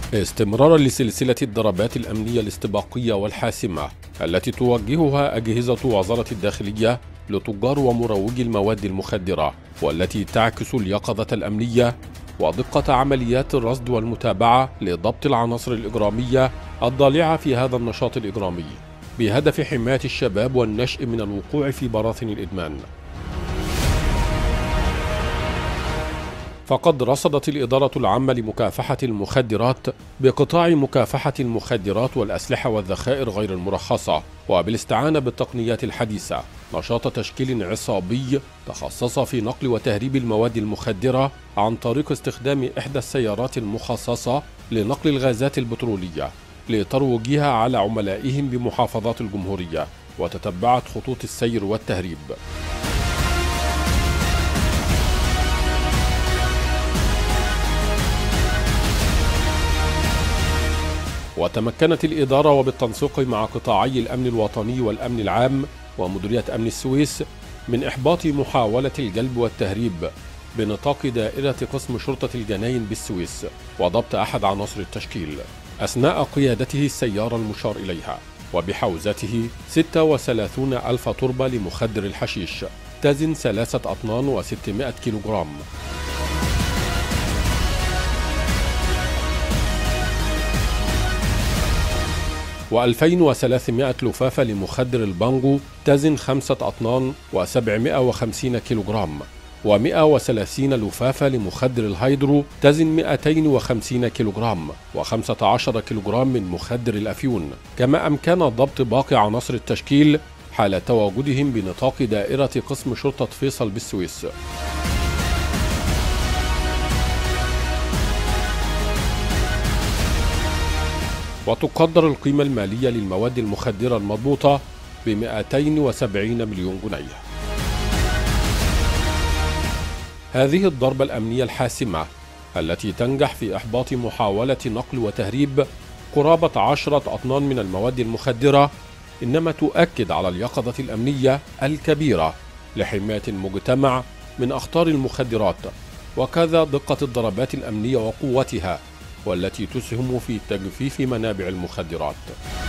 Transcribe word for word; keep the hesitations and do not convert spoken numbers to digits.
استمرارا لسلسلة الضربات الأمنية الاستباقية والحاسمة التي توجهها أجهزة وزارة الداخلية لتجار ومروجي المواد المخدرة، والتي تعكس اليقظة الأمنية ودقة عمليات الرصد والمتابعة لضبط العناصر الإجرامية الضالعة في هذا النشاط الإجرامي، بهدف حماية الشباب والنشء من الوقوع في براثن الإدمان. فقد رصدت الإدارة العامة لمكافحة المخدرات بقطاع مكافحة المخدرات والأسلحة والذخائر غير المرخصة، وبالاستعانة بالتقنيات الحديثة، نشاط تشكيل عصابي تخصص في نقل وتهريب المواد المخدرة عن طريق استخدام إحدى السيارات المخصصة لنقل الغازات البترولية لترويجها على عملائهم بمحافظات الجمهورية، وتتبعت خطوط السير والتهريب. وتمكنت الإدارة وبالتنسيق مع قطاعي الأمن الوطني والأمن العام ومديرية أمن السويس من إحباط محاولة الجلب والتهريب بنطاق دائرة قسم شرطة الجناين بالسويس، وضبط أحد عناصر التشكيل أثناء قيادته السيارة المشار إليها، وبحوزته ستة وثلاثين ألف تربة لمخدر الحشيش تزن ثلاثة أطنان وستمائة كيلوغرام. وألفين وثلاثمائة لفافة لمخدر البانجو تزن خمسة أطنان وسبعمائة وخمسين كيلوغرام، ومائة وثلاثين لفافة لمخدر الهيدرو تزن مائتين وخمسين كيلوغرام، وخمسة عشر كيلوغرام من مخدر الأفيون. كما أمكن ضبط باقي عناصر التشكيل حال تواجدهم بنطاق دائرة قسم شرطة فيصل بالسويس. وتقدر القيمة المالية للمواد المخدرة المضبوطة ب مائتين وسبعين مليون جنيه. هذه الضربة الأمنية الحاسمة التي تنجح في إحباط محاولة نقل وتهريب قرابة عشرة أطنان من المواد المخدرة إنما تؤكد على اليقظة الأمنية الكبيرة لحماية المجتمع من أخطار المخدرات، وكذا دقة الضربات الأمنية وقوتها، والتي تسهم في تجفيف منابع المخدرات.